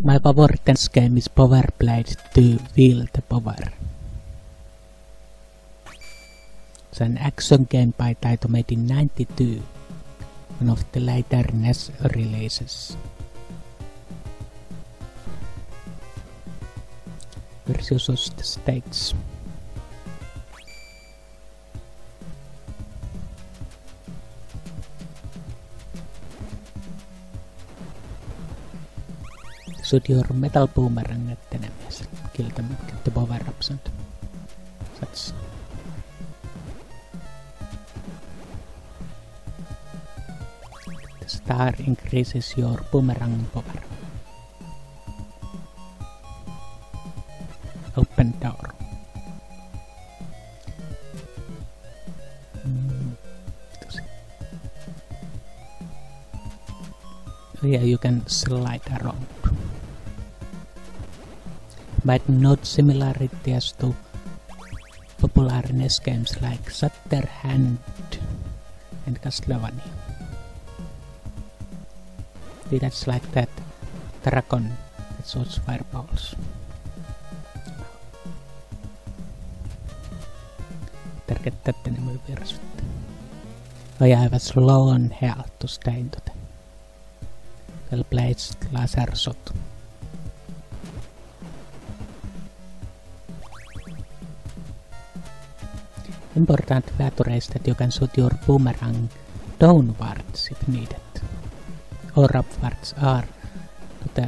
My favorite dance game is Power Blade to Feel the Power. It's an action game by Taito made in '92, one of the later NES releases. Versus the stage. Shoot your metal boomerang at enemies. Kill them and get the power-ups and such. The star increases your boomerang power. Open door. Yeah, you can slide around. But not similarity as to popular NES games like Shatterhand and Castlevania. That's like that dragon that shoots fireballs. Target that enemy first. Oh yeah, I was low on health to stay into the well-placed laser shot. Important feature is that you can shoot your boomerang downwards if needed, or upwards or to the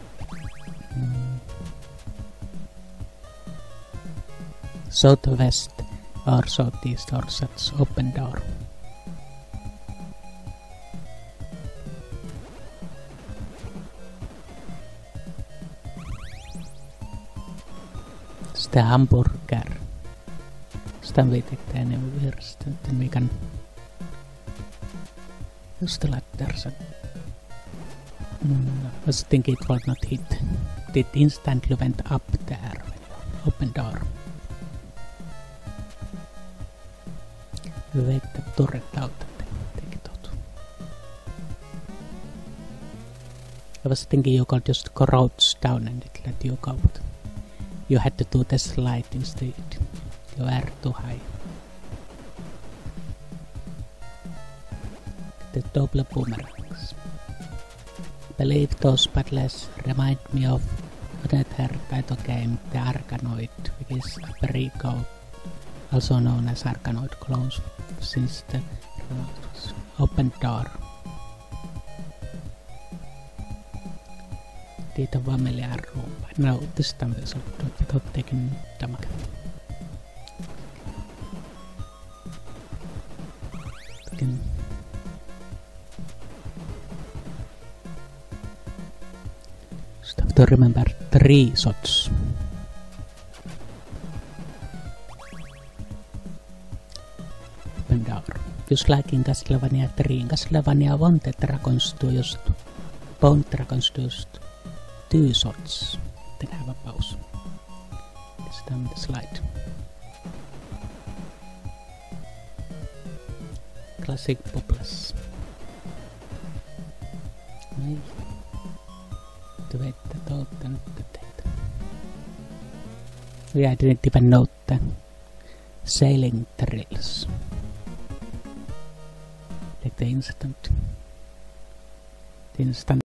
southwest or southeast or such. Open door. It's the hamburger. Then we take the enemy first, and then we can use the ladders. I was thinking it would not hit. It instantly went up there. Open door. We wake the turret out and take it out. I was thinking you could just crouch down and it let you go, but you had to do the slide instead. You are too high. The double boomerangs. I believe those battles remind me of another title game, the Arkanoid, which is a pre-code, also known as Arkanoid clones, since the open door. Did a familiar room, but now this time we should do it without taking damage. Just have to remember 3 shots. Open door. Just like in Castlevania 3. In Castlevania 1 the dragons do just bone dragons do just 2 shots. Then have a pause. This time the slide. Classic Poplas. Nej. Du vet att åten inte tänkte. I didn't even note the sailing drills. Like the instant